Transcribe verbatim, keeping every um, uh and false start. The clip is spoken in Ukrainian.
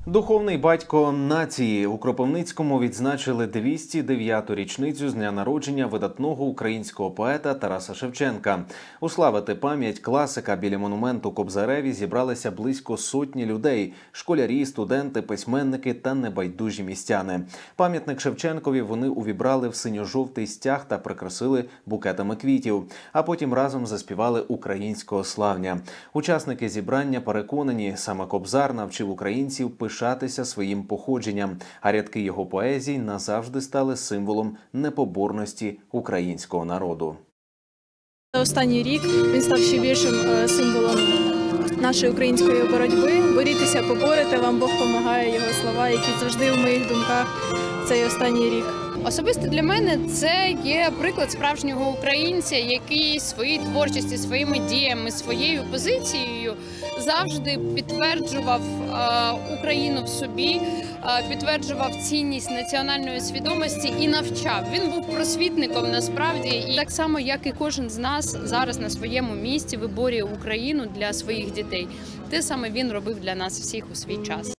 Духовний батько нації. У Кропивницькому відзначили двісті дев'яту річницю з дня народження видатного українського поета Тараса Шевченка. Уславити пам'ять класика біля монументу Кобзареві зібралися близько сотні людей – школярі, студенти, письменники та небайдужі містяни. Пам'ятник Шевченкові вони увібрали в синьо-жовтий стяг та прикрасили букетами квітів, а потім разом заспівали українського славня. Учасники зібрання переконані, саме Кобзар навчив українців пишатися своїм походженням, а рядки його поезій назавжди стали символом непоборності українського народу. Останній рік він став ще більшим символом нашої української боротьби. Борітеся, поборете, вам Бог помагає, його слова, які завжди в моїх думках цей останній рік. Особисто для мене це є приклад справжнього українця, який своїй творчості, своїми діями, своєю позицією завжди підтверджував е, Україну в собі, е, підтверджував цінність національної свідомості і навчав. Він був просвітником насправді, і так само, як і кожен з нас зараз на своєму місці виборює Україну для своїх дітей. Те саме він робив для нас всіх у свій час.